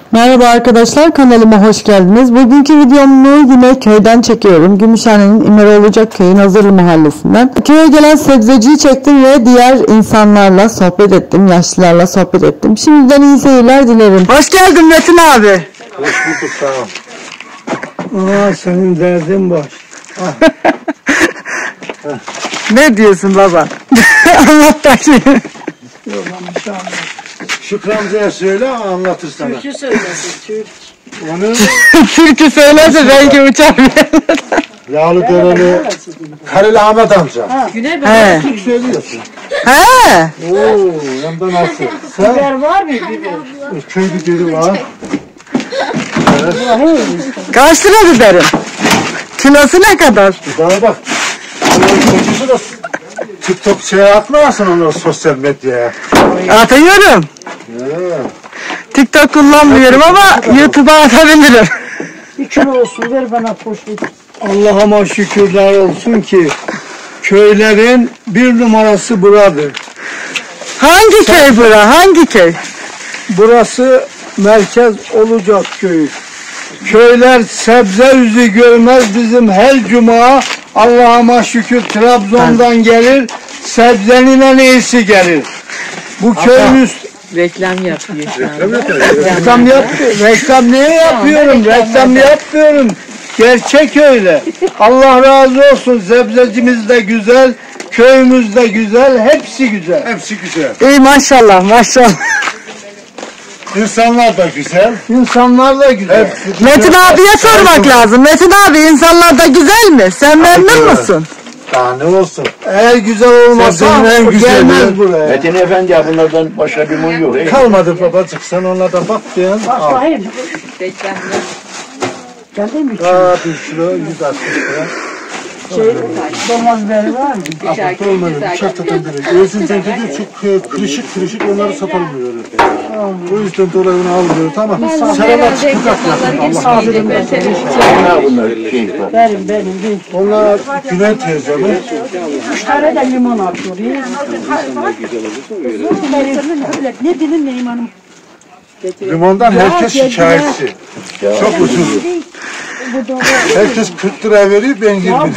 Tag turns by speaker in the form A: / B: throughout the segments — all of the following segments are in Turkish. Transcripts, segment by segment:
A: Merhaba arkadaşlar, kanalıma hoş geldiniz. Bugünkü videomu yine köyden çekiyorum. Gümüşhane'nin İmeroğlucak köyün Hazırlı mahallesinden. Köye gelen sebzeciyi çektim ve diğer insanlarla sohbet ettim, yaşlılarla sohbet ettim. Şimdiden iyi seyirler dilerim. Hoş geldin Metin abi.
B: Hoş bulduk, sağ ol. Senin derdin boş.
A: Ne diyorsun baba? Anlat bakayım.
B: Yok ama şu anda. Şükrü amcaya söyle, anlatır sana.
C: Türkü söylesin, Türk.
B: Onu
A: Türkü söylerse belki uçar.
B: Yağlı Döneli Kareli Ahmet amca.
C: Güney
A: He.
B: Türk söylüyorsun.
A: He.
B: Oo, hem de nasıl? Sen
C: biber var mı biber?
B: köy biberi var.
A: Kaç lira biberim? Kilosu ne kadar?
B: Daha bak. Çocuğu da TikTok şeye atmasın onları sosyal medyaya.
A: Atıyorum. TikTok kullanmıyorum ama YouTube'a atabilirim.
C: Bir kilo olsun ver bana poşet.
B: Allah'ıma şükürler olsun ki köylerin bir numarası buradır.
A: Hangi köy bura? Hangi köy?
B: Burası merkez olacak köyü. Köyler sebze yüzü görmez bizim her cuma Allah'ıma şükür Trabzon'dan gelir, sebzenin en iyisi gelir. Bu köyümüz
C: Reklam yapıyor şu an.
B: reklam niye yapıyorum? Reklam yapmıyorum. Gerçek öyle. Allah razı olsun, sebzecimiz de güzel, köyümüz de güzel, hepsi güzel. Hepsi güzel.
A: İyi maşallah maşallah.
B: İnsanlar da güzel. İnsanlar da güzel.
A: Metin abiye sormak lazım. Metin abi insanlar da güzel mi? Sen memnun musun?
B: Daha ne olsun? Eğer güzel olmasa en gelmez buraya.
D: Metin Efendi ya bunlardan başka bir mum yok.
B: Kalmadı babacık, sen onlardan bak diyen.
C: Başlayayım. Reklam yap. Geldi mi?
B: 1 kilo 160 lira.
C: Domates biberi var mı?
B: Apart olmadı, bıçak tatanları. Özünden gidiyor çok kırışık onları satamıyor. O yüzden dolayı onu almıyor, tamam. Selamlar çıkıp
D: Bunlar bunlar şey var.
C: Benim.
B: onlar Gülen teyze mi?
C: 3 tane de limon atıyor. Ne dilim ne limonum?
B: Limondan herkes şikayetçi. Çok ucuz. Herkes 40 lira veriyor, ben 20 lira.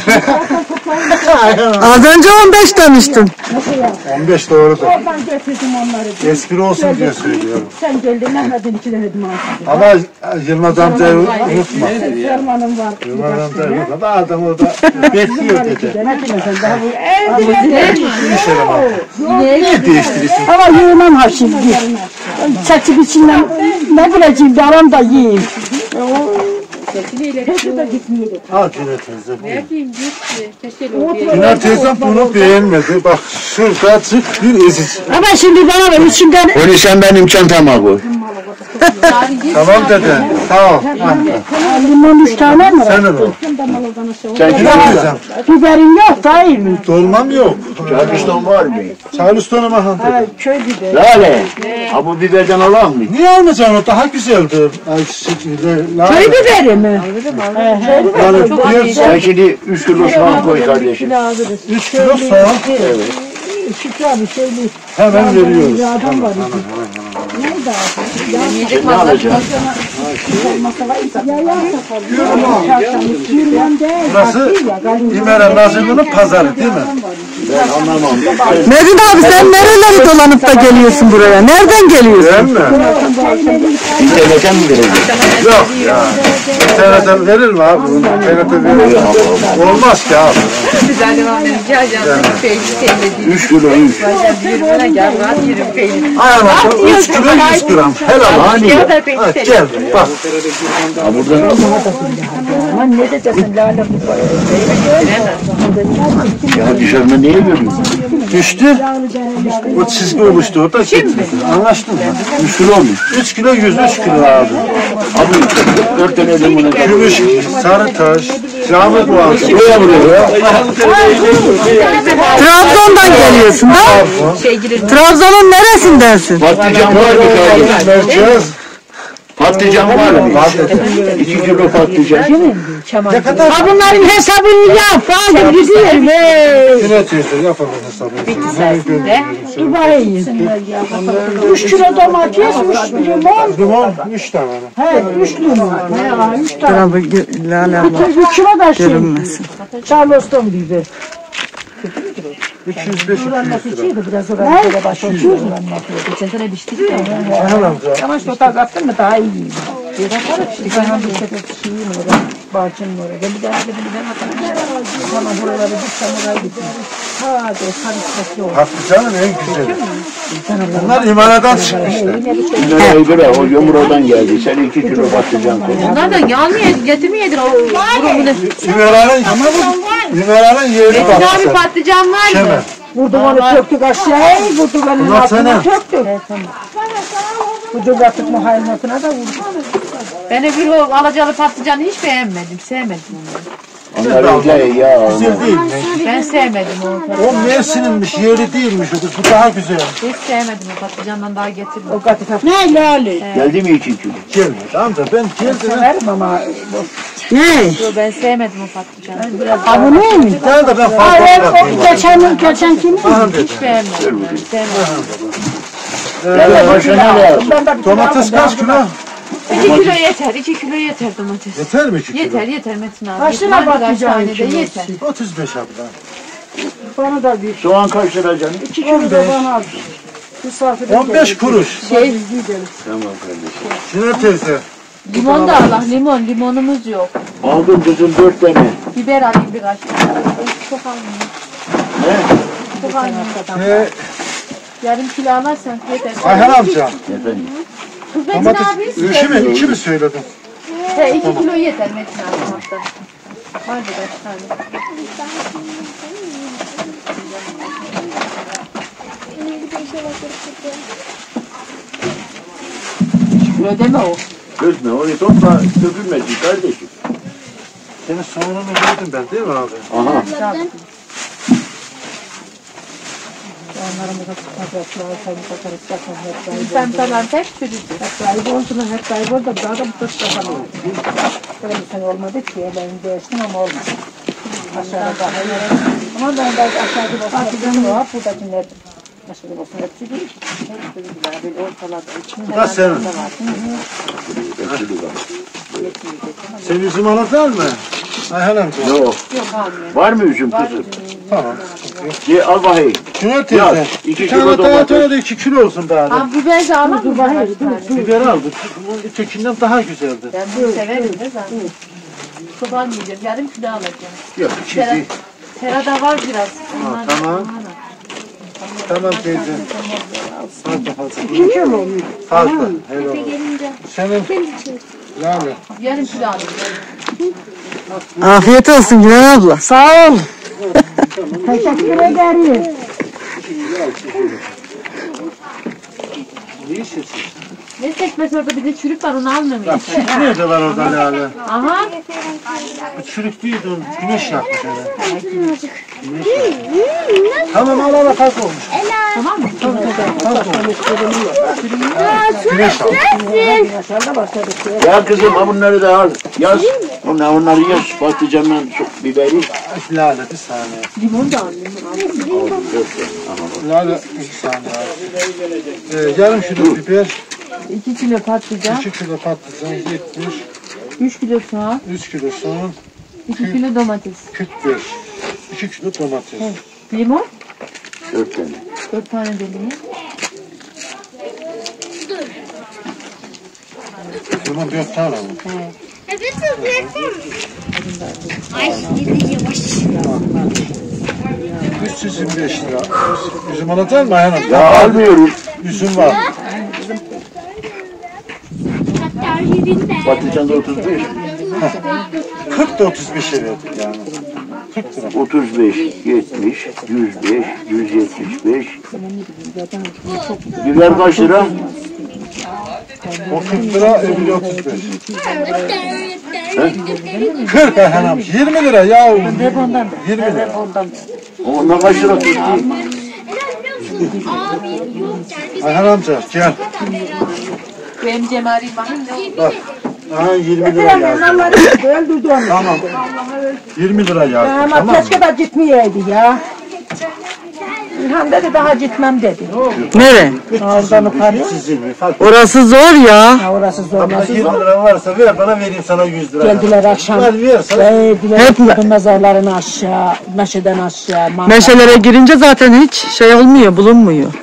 A: Az önce 15 demiştin.
B: 15 doğrudur.
C: Ben getirdim onları.
B: Espri olsun diye söylüyorum.
C: Sen geldin Mehmet'in içine dedim ağzını.
B: Ama Yılmaz amcayı unutma.
C: Fermanım var.
B: Yılmaz amcayı unutma. Ama adam orada bekliyor dedi. Niye değiştirirsin?
C: Ama yiyemem ha şimdi. Çekip içinden ne bileceğim bir aram da yiyeyim. Peki de gitmiyor.
B: Al Güler teyze. Güler teyzem bunu beğenmedi. Bak şuradacık bir ezici.
C: Ama şimdi bana ver içinden
D: Onu sen benim çantama koy.
B: Tamam dede. Tamam.
C: limon 3 tane mi?
B: Senin o.
D: Sen
B: Güler teyzem.
C: Biberin yok değil mi?
B: Dolmam yok.
D: Charleston var mı?
B: Charleston'a mı hanım?
C: Köy biberi.
D: Lale. Ha bu biberden alalım mı?
B: Niye almayacaksın o? Daha güzeldir.
C: Köy biberi mi?
D: Sen şimdi 3 kilo soğan koy kardeşim.
B: 3 kilo soğan.
C: Şükrü abi söyle.
B: Hemen veriyoruz.
C: Adam var. Neydi abi?
D: Ne alacaksın?
B: Burası İmeren Nazırlı'nın pazarı değil mi?
D: Ben anlamam.
A: Metin abi sen nereleri dolanıp da geliyorsun buraya? Nereden geliyorsun?
B: Değil mi?
D: İnternete mi vereceksin?
B: Yok ya. İnternetten verir mi abi? İnternete verir mi? Olmaz ki abi.
D: 3 kilo 3.
B: Ayağına 3 kilo 100 gram. Helal.
D: Hani?
B: Ha, gel bak.
D: Ha burada.
C: Aman ne diyeceksin Lale bu
D: Ya dışarıda niye görüyorsun?
B: Düştü. O çizgi oluştu orada. Anlaştın mı?
D: 3 kilo mu?
B: 3 kilo 100, 3 kilo abi.
D: Abi 4 tane limonu.
B: Gümüş, Sarıtaş, Cami Boğazı.
D: Buraya buraya.
A: Trabzon'dan geliyorsun ha? Trabzon'un neresindensin?
D: Patlıcan var mı kardeşim?
B: Merkez.
D: Patlıcan var mı? 2 kilo patlıcan.
C: Ha bunların hesabını yap. Hadi gidiyorum.
B: Şuna teyze yapalım hesabını.
C: Dur bakayım. 3 kilo domates, 3 limon.
B: Limon 3 tane.
C: He 3 limon. He 3 tane.
A: Lale abla
C: 1 kilo da şey.
A: görünmesin.
C: Charleston biber.
B: 205
C: Biraz oraya başlıyor. Geçen sene biçtik de.
B: Ayhan amca.
C: Ama şu taş attın mı daha iyi. Bir de ben bir sepet şeyim orada. Bahçenin oraya. Ben bir daha ben atarım. Ama buraları bir samuray gidiyor. Hadi karışmasın olur.
B: Patlıcanın en güzeli. Bunlar imanadan çıkmışlar.
D: Bunlara göre o yumrudan geldi. Sen 2 kilo patlıcan koy.
E: Onlar da gelmeye, getirmeyedin o grubunu.
B: İmeranın yeri
E: Abi
B: patlıcan.
E: patlıcan var mı?
B: Şeme.
C: Vurdum söktük aşağıya. Vurdum onun
B: Bunlar
C: altına
B: senin.
C: söktük. Vurdum attık muhayyinatına da vurdum.
E: Ben bir o alacalı patlıcanı hiç beğenmedim, sevmedim onu.
D: Onlar öyle ya.
B: Güzel değil mi?
E: Ben sevmedim o.
B: O Mersin'inmiş, yeri değilmiş. Bu daha güzel.
E: Hiç sevmedim o patlıcandan daha getirmedim.
C: O katı tatlı. Ne lale?
D: Geldi mi 2 kilo?
B: Gelmedi amca, ben geldim.
C: Severim ama.
E: Yo, ben sevmedim o patlıcanı.
C: Ha bu ne mi?
B: Gel de ben fazla yapayım.
C: Geçen kimin?
E: Hiç beğenmedim. Ben sevmedim.
D: Ya başa ne lazım?
B: Domates kaç kilo?
E: 2 kilo yeter, 2 kilo yeter domates.
B: Yeter mi 2 kilo?
E: Yeter, yeter Metin abi.
C: Kaç lira
E: Kaç
C: patlıcan
E: tane de
C: kilosu?
E: yeter.
B: 35 abla.
C: Bana da bir.
D: Soğan kaç lira canım?
C: 2 kilo da bana al. Misafir
B: 15 kuruş.
C: Gidelim.
D: Tamam kardeşim.
B: Şuna teyze.
E: Limon da Allah, limon, limonumuz yok.
D: Aldım kızım 4 tane.
E: Biber alayım birkaç. Çok almayayım.
D: Ne?
E: Çok almayayım. Yarım kilo alırsan yeter.
B: Ayhan amca.
D: Efendim?
E: Kız Metin
B: Domates
E: abi.
B: 2 mi söyledin?
E: He 2 kilo yeter Metin abi hatta. Var birkaç tane. Ödeme o.
D: Gözme onu topla dökülmesin kardeşim.
B: Senin soğanını verdim ben değil mi abi?
D: Aha.
E: Sen falan tek çürüdü.
C: Kayboldular, hep kayboldu. Daha da bu tut bakalım. Böyle bir sene olmadı ki. Ben değiştim ama olmadı. Aşağıda. Ama ben de aşağıda basın var. Buradakiler aşağıda basın hepsi değil. Hepsi değil. Böyle ortalarda içinde.
B: Bu da senin. Sen üzüm alacak mı? Ayhan amca.
D: Yok.
E: Yok almıyor.
D: Var mı üzüm kızım?
B: Tamam.
D: Ye, al bakayım.
B: Şuna teyze.
D: Yaz, 2
B: Bir
D: kilo
B: tane
D: domates.
B: de 2 kilo olsun bari.
E: Ha biber de alalım mı?
B: Biber al. Bunun ötekinden daha güzeldi.
E: Ben bunu severim de zaten. Çok almayacağım. Yarım kilo alacağım.
B: Yok 2 değil.
E: Serada var biraz. Onlar
B: tamam. Tamam teyze. Fazla.
C: 2 kilo mu?
B: Fazla. Eyvallah. Senin yani.
E: yarım kilo alayım.
A: Afiyet olsun Gülen abla.
C: Sağ ol. Teşekkür ederim.
B: İyi seçin.
E: Ne sekmesi orada bir de çürük var onu almıyor muyum?
B: Nerede var orada lale?
E: Aha.
B: Bu çürük değil o. Güneş yapmış öyle. Tamam al fazla olmuş.
E: Tamam mı?
B: Güneş al.
C: Aşağıda başladık.
D: Ya kızım ha bunları da al. Yaz. Onları yaz. Patlıcanla biberi.
B: Lale bir saniye.
C: Limon da alayım.
B: Lale bir saniye. Yarım kilo biber.
E: 2 kilo patlıcan,
B: 2 kilo patlıcan 70.
E: 3 kilo soğan,
B: 3 kilo soğan.
E: 2 kilo domates.
B: 45. 2 kilo domates.
E: Limon,
D: 4 tane.
E: 4 tane de limon.
B: Limon 4 tane mi?
F: Ay yavaş.
B: 325 lira. Üzüm alacak mı Ayhan amca?
D: Ya almıyorum.
B: Üzüm var.
F: Hatta yerinde.
D: Patlıcan da 35.
B: 40 da 35'e verdik yani. 40 lira.
D: 35, 70, 105, 175. Biber kaç lira?
B: O 40 lira, öbürü 35. 40 Ayhan amca. 20 lira ya. 20 lira.
D: Ondan kaç lira tuttu?
B: Ayhan amca gel.
E: Benim Cemali'yim bakayım ne
G: Bak. Aha 20 lira yazdı.
C: Öldürdü onu.
G: Tamam. 20 lira yazdı.
C: Ama
G: Tamam mı?
C: keşke de gitmeyeydi ya. İlhan dedi daha gitmem dedi.
A: Nere?
C: Oradan yukarı.
G: 320 fark.
A: Orası zor ya.
C: Ha, orası zor.
G: Ama
C: Nasıl
G: 20
C: zor?
G: lira varsa ver bana vereyim sana 100 lira.
C: Geldiler akşam.
G: Ver sana.
C: Hep mezarlarını aşağı, meşeden aşağı.
A: Meşelere girince zaten hiç şey olmuyor, bulunmuyor.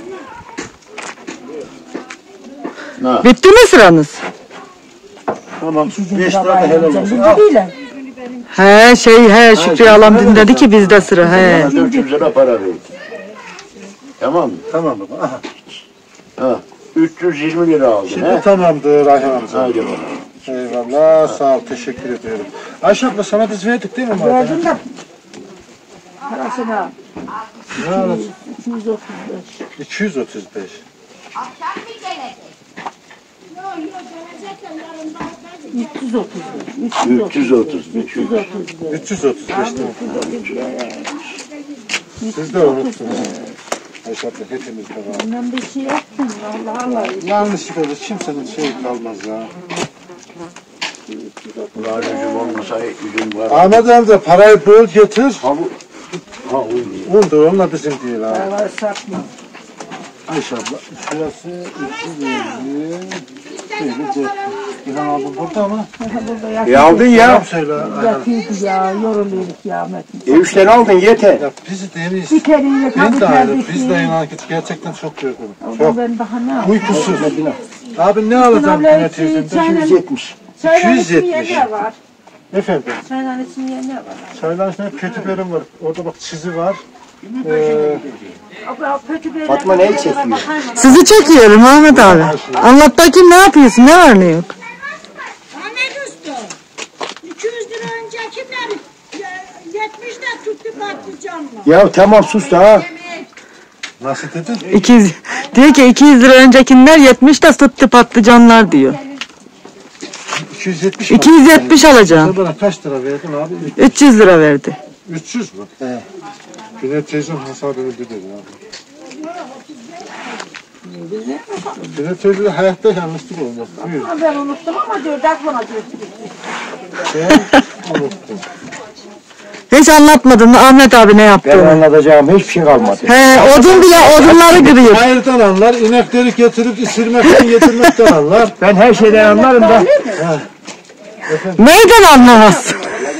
D: Ha.
A: Bitti mi sıranız?
G: Tamam. 5 lira da helal olsun. Al.
A: He Şükrü Alam dün dedi ki bizde sıra he.
D: Bana 400 lira para verdi. Tamam mı?
G: Tamam baba. Aha.
D: Ha. 320 lira aldın.
G: Şimdi
D: He?
G: tamamdır Ayhan amca.
D: Hadi bakalım.
G: Eyvallah sağ ol teşekkür ediyorum. Ayşe abla sana biz verdik değil mi?
C: Gördün de parasını
G: Ne arası?
C: 235.
G: 235.
F: Akşam mı gelecek? Yok yok gelecek de yarın da
C: 335.
D: 335.
G: 335 tamam. Siz de unuttunuz. Ayşe abla hepimiz de var.
C: Ben bir şey yaptım. Allah Allah.
G: Yanlışlık olur kimsenin şeyi kalmaz ya.
D: Ulan üzüm olmasa üzüm var.
G: Ahmet amca parayı böl getir.
D: Ha bu. Ha bu.
G: Un da onunla bizim değil ha.
C: Var satma.
G: Ayşe abla şurası 350. Şöyle 400. İlhan abi burada ama.
C: Burada
D: aldın ya.
G: Selam söyle.
C: yatıydı ya. Yoruluyorduk ya Metin.
D: 3 tane aldın yeter.
G: Ya bizi deniz.
C: Bir kere
G: Ben de ayrı. Biz de inan ki gerçekten çok yorgunum. Çok.
C: Ben daha ne yapayım?
G: Uykusuz. Abi ne alacağım
C: Abla,
G: Güneş yüzünde?
C: çayla-
D: 170.
C: Çayların
G: 270.
C: içinde ne var?
G: Efendim.
C: Çayların içinde ne var?
G: Çayların içinde kötü bölüm var. Orada bak çizi var.
C: Abla, kötü bir
D: Fatma neyi çekiyor?
A: Sizi çekiyorum Ahmet abi. Anlat bakayım ne yapıyorsun, ne var ne yok.
F: Ahmet Usta 200 lira öncekiler 70 de tuttu patlıcanla.
D: Ya tamam sus da ha.
G: Nasıl dedin?
A: 200, diyor ki 200 lira öncekiler 70 de tuttu patlıcanlar diyor.
G: 270 mi?
A: 270 alacağım.
G: Sen bana kaç lira verdin abi?
A: 300 lira verdi.
G: 300 mü? He. Güneş teyzem hasar öldü dedi abi. Güneş teyze de hayatta yanlışlık olmaz. Buyur.
C: Ben unuttum ama diyor aklıma diyor.
G: Ben unuttum.
A: Hiç anlatmadın mı Ahmet abi ne
D: Ben
A: yaptığını?
D: anlatacağım hiçbir şey kalmadı.
A: He odun bile odunları kırıyor.
G: Hayırdan anlar, inekleri getirip isirmekten getirmekten anlar.
D: Ben her şeyden anlarım da.
A: Neyden anlamazsın?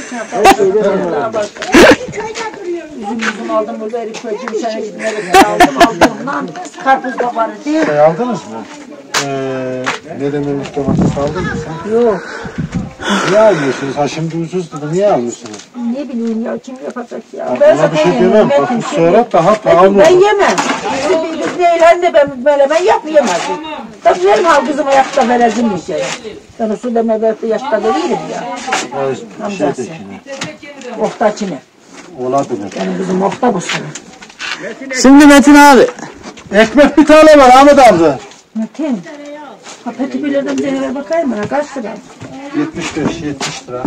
C: Üzüm aldım burada erik koy gümüşhane gitmeleri aldım ondan karpuz da var diye.
G: Şey aldınız mı? Ne dememiş domates aldın mı sen?
C: Yok.
G: Niye almıyorsunuz? Ha şimdi ucuz dedi. Niye almıyorsunuz?
C: Ne bileyim ya kim yapacak ya.
G: Buna bir şey demem. Bakın sonra daha pahalı
C: Ben
G: olur.
C: yemem. Biz değil de ben böyle ben yemezdim. Tabii benim al kızıma yapta verezim yiyeceğim. Ben usulüme verdi yaşta veririm ya.
G: Bir şey de şimdi.
C: Oftaçını.
G: Olabilir.
C: Benim kızım ofta bu sene.
A: Şimdi Metin abi.
G: Ekmek bir tane var Ahmet abi.
C: Metin. Ha peki bilirdim seni bakayım bana kaç lira?
G: 75, 70 lira.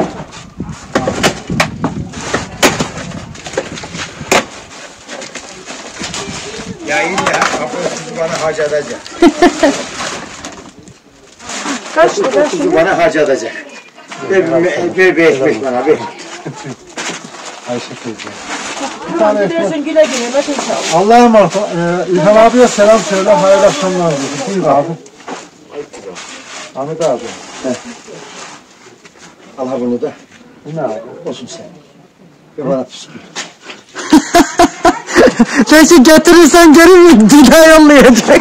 B: Ya illa siz bana harcayacak.
C: Kaç lira şimdi?
B: Bana harcayacak. Ver bir ekmek bana ver.
G: Ayşe teyze.
C: Bir tane gidiyorsun güle güle Metin çal.
G: Allah'a emanet. İlhan abiye selam söyle. Hayırlı akşamlar dedim. Buyur abi. Ahmet abi.
B: Al ha bunu da.
G: Bu ne abi?
B: Olsun sen. Ve bana püskür.
A: Peki götürürsen geri mi dile yollayacak?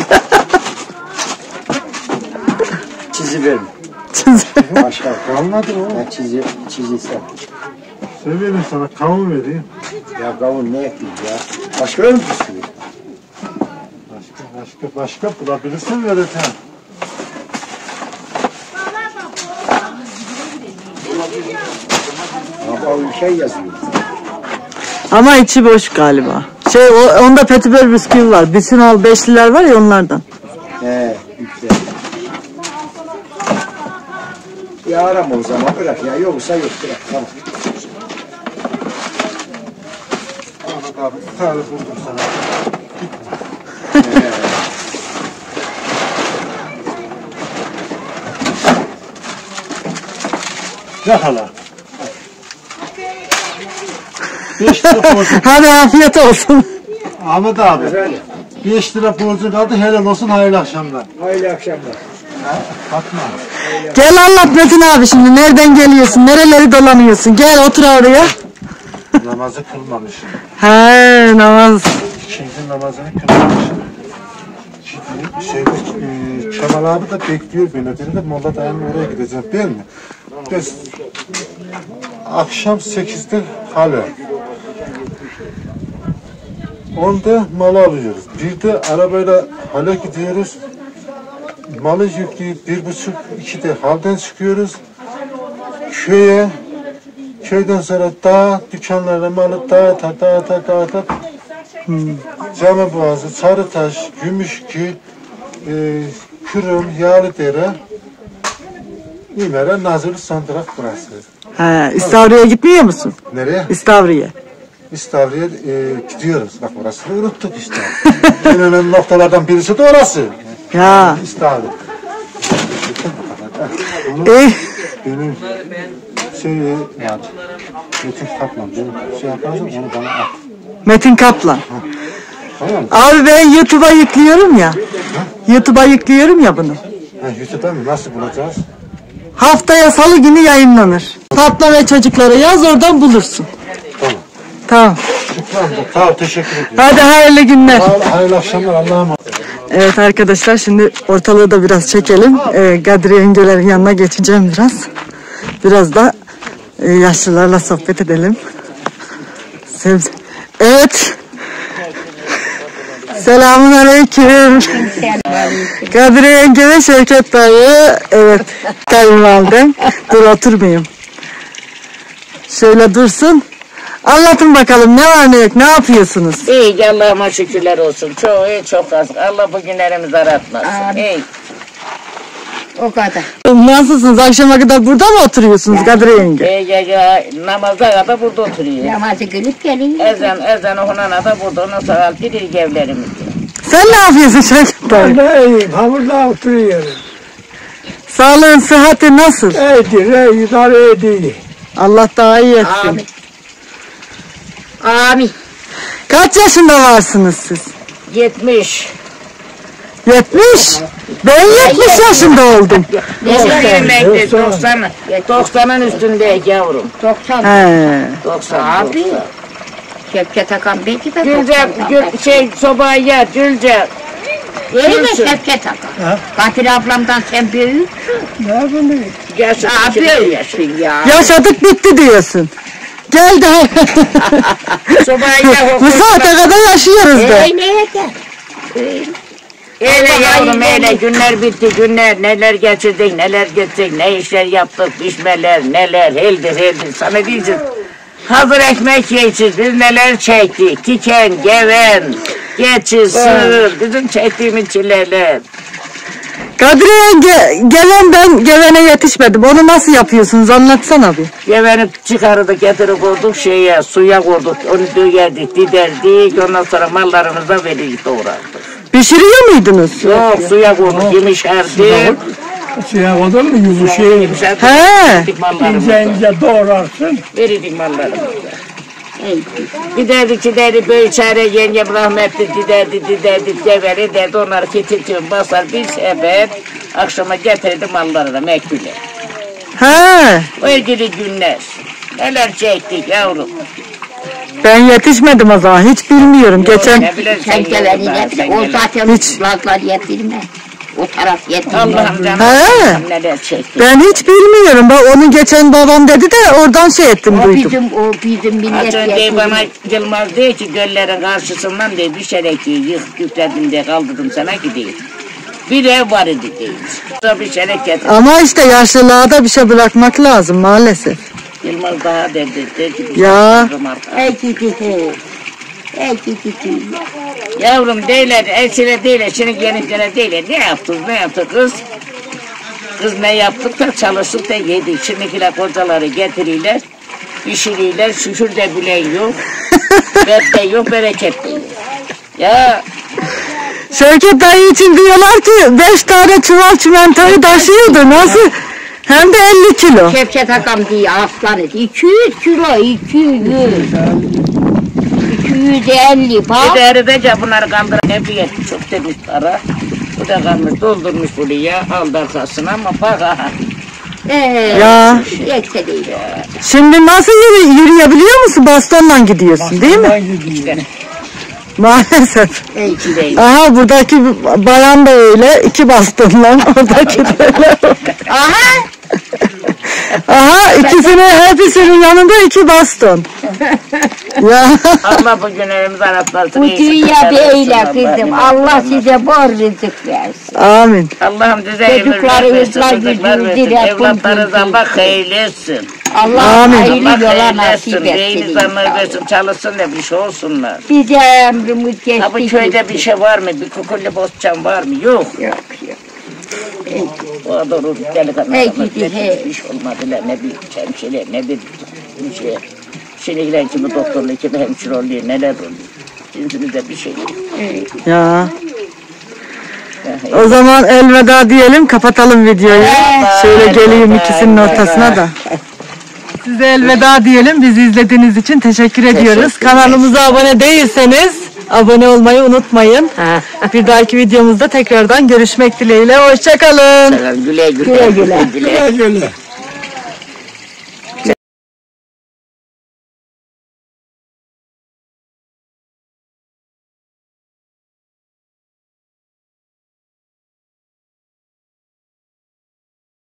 B: Çizi verin.
G: Başka kalmadı o.
B: Ya çizi sen.
G: Severim sana kavun vereyim.
B: Ya kavun ne yapayım ya? Başka öyle mi püskür?
G: Başka bulabilirsin vereceğim.
B: Ama bir şey yazıyor.
A: Ama içi boş galiba. Onda petibör bisküvi var. Bütün al beşliler var ya onlardan.
B: Yükle. Ya arama o zaman bırak ya. Yoksa yok bırak. Tamam.
G: Ahmet abi bir tane buldum sana. Yakala. 5 lira borcun.
A: Hadi afiyet olsun.
G: Ahmet abi. 5 lira borcun kaldı. Helal olsun, hayırlı akşamlar.
B: Hayırlı akşamlar.
G: Fatma.
A: Gel anlat Metin abi şimdi. Nereden geliyorsun? Nereleri dolanıyorsun? Gel otur oraya.
G: Namazı kılmamışım.
A: He namaz.
G: İkinci namazını kılmamışım. Kemal abi de bekliyor beni. Dedi de Molla dayımla oraya gideceğim değil mi? Biz akşam 8'de hala. 10'da malı alıyoruz. Bir de arabayla hala gidiyoruz. Malı yükleyip 1.30-2'de halden çıkıyoruz. Köye. Köyden sonra dağ, dükkanlarla malı dağıta. Camiboğazı, Sarıtaş, Gümüşgül, Kürüm, Yağlıdere, İmere, Nazırlı, Sandırak burası.
A: He, İstavri'ye gitmiyor musun?
G: Nereye?
A: İstavri'ye.
G: İstavri'ye gidiyoruz. Bak orasını unuttuk işte. En önemli noktalardan birisi de orası.
A: Ya.
G: İstavri. Benim yani Metin Kaplan, benim şey yaparsam onu bana at.
A: Metin Kaplan.
G: Tamam mı?
A: Abi ben YouTube'a yüklüyorum ya. YouTube'a yüklüyorum ya bunu.
G: YouTube'da mı? Nasıl bulacağız?
A: Haftaya salı günü yayınlanır. Fatma ve çocuklara yaz oradan bulursun.
G: Tamam.
A: Tamam.
G: Sağ ol, teşekkür ediyorum.
A: Hadi hayırlı günler.
G: Sağ ol, hayırlı akşamlar, Allah'a emanet.
A: Evet arkadaşlar şimdi ortalığı da biraz çekelim. Kadriye yengelerin yanına geçeceğim biraz. Biraz da yaşlılarla sohbet edelim. Evet. Selamun aleyküm. Kadriye yenge ve Şevket dayı. Evet. Kayınvalidem. Dur oturmayayım. Şöyle dursun. Anlatın bakalım ne var ne yok, ne yapıyorsunuz?
H: İyi, Allah'ıma şükürler olsun. Çok iyi, çok az. Allah bu günlerimizi aratmasın. İyi.
E: O kadar.
A: Nasılsınız? Akşama kadar burada mı oturuyorsunuz Kadriye yenge?
H: Namaza kadar burada oturuyor.
E: Namazı kılıp gelin.
H: Ezan okunana da burada. Ondan sonra alıp gidiyor evlerimize.
A: Sen ne yapıyorsun Şevket dayı?
B: Ben iyiyim. Hamurda oturuyorum.
A: Sağlığın, sıhhatin nasıl?
B: İyidir, idare ediyor.
A: Allah daha iyi etsin.
E: Amin. Amin.
A: Kaç yaşında varsınız siz?
H: 70.
A: 70. Ben 70 yaşında oldum.
H: 90'ın üstünde yavrum.
E: 90.
A: He.
H: 90.
E: Abi. Şevket Akan belki de
H: Gülce, sobayı yer, Gülce.
E: Öyle mi Şevket Akan? Katil ablamdan sen büyüksün.
B: Ne bileyim.
H: Yaşın
E: Büyüksün ya.
A: Yaşadık bitti diyorsun. Gel de.
H: Sobayı yer.
A: Bu saate kadar yaşıyoruz da.
E: Neye gel?
H: Öyle yavrum öyle günler bitti günler neler geçirdik neler geçtik ne işler yaptık pişmeler neler heldir sana diyeceğiz. Hazır ekmek yiyeceğiz biz neler çektik tiken geven geçir sığır bizim çektiğimiz çileler.
A: Kadriye yenge, ben gevene yetişmedim. Onu nasıl yapıyorsunuz? Anlatsana bir.
H: Geveni çıkardık getirip koyduk suya koyduk onu dögerdik diderdik ondan sonra mallarımıza verirdik doğrardık.
A: Pişiriyor muydunuz?
H: Yok suya koyduk yemişerdik.
B: Suya koydun mu yumuşayır.
A: He.
B: İnce ince doğrarsın.
H: Verirdik mallarımıza. Giderdik böyle çare yengem rahmetli giderdi geveri derdi onları getirtiyorum basar bir sefer akşama getirdi mallarına mekbule.
A: He.
H: O ilgili günler neler çektik yavrum.
A: Ben yetişmedim o zaman. Hiç bilmiyorum. Geçen
H: Ne bilirsin
E: Sen geveni
H: yavrum,
E: ne
H: sen
E: bileyim. O
H: geveni.
E: zaten lazlar yedirme. O taraf yedirme.
H: Allah'ım canım
A: He.
H: neler çektik.
A: ben hiç bilmiyorum. Onu geçen babam dedi de oradan şey ettim
E: O
A: duydum.
E: bizim millet
H: Az önce
E: yedirme.
H: bana Yılmaz diyor ki göllerin karşısından diye düşerek yükledim diye kaldırdım sana gideyim. Bir ev var idi diyor. Bir şerek getirdim.
A: Ama işte yaşlılığa da bir şey bırakmak lazım maalesef.
H: Yılmaz daha dedi ki
A: Ya.
E: Ey gidi. Ey gidi.
H: Yavrum değiller, esire değiller, şimdi yeniklerine değiller. Ne yaptık kız? Kız ne yaptık da çalıştık da yedik. Şimdikiler kocaları getirirler, pişirirler, şükür de bilen yok. Bet de yok, bereket de yok. Ya
A: Şevket dayı için diyorlar ki 5 tane çuval çimentoyu taşıyordu. Nasıl? Hem de 50 kilo.
I: Şevket Akam diye aslan et. 200 kilo, 200. 250 bak.
H: Bir de eridece bunları kandıran hep yetti. Çok demiş para. Bu da kalmış doldurmuş buraya. Aldı arkasına ama bak aha.
A: Ya.
I: Yetse değil.
A: Şimdi nasıl yürüyebiliyor musun? Bastonla gidiyorsun değil mi? Maalesef.
H: İki değil.
A: Aha buradaki bayan da öyle. 2 bastonla. Oradaki de öyle.
I: Aha.
A: Aha hepsinin yanında 2 baston. Ya.
H: Allah bu günlerimizi aratmasın.
I: Bu dünya böyle kızım. Allah size bol rızık versin.
A: Amin.
H: Allah'ım size ömür
I: Çocuklarınızla
H: versin, çocuklar
I: gücünüzü
H: versin.
I: Rabbim
H: Evlatlarınız
I: bilsin.
H: Allah hayırlı etsin.
I: Allah
A: Amin.
I: hayırlı
H: Allah
I: yola
H: hayırlı
I: nasip
H: etsin. Beyni
I: etsin.
H: zanları versin. Çalışsın da bir şey olsunlar.
I: Bize ömrümüz geçti.
H: Ha bu köyde bir şey var mı? Bir kukulli bozcan var mı? Yok.
I: Yok yok.
H: O doğru delikanlı.
I: Ey
H: adamlar
I: gidi,
H: bir
I: hey.
H: iş olmadılar. Ne bir hemşire, ne bir şey. Şimdikiler kimi doktorluğu, kimi hemşire oluyor, neler oluyor. Cinsimizde bir şey yok.
A: Ya. O zaman elveda diyelim, kapatalım videoyu. Şöyle geleyim ikisinin ortasına da. Size elveda diyelim. Bizi izlediğiniz için teşekkür ediyoruz. Kanalımıza abone değilseniz abone olmayı unutmayın. Bir dahaki videomuzda tekrardan görüşmek dileğiyle. Hoşça kalın.
H: Güle güle.
I: Güle güle.
H: Güle güle.